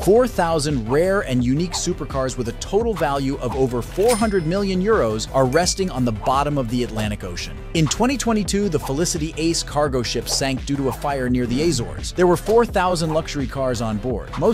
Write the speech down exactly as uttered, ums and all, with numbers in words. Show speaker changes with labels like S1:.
S1: four thousand rare and unique supercars with a total value of over four hundred million euros are resting on the bottom of the Atlantic Ocean. In twenty twenty-two, the Felicity Ace cargo ship sank due to a fire near the Azores. There were four thousand luxury cars on board. Most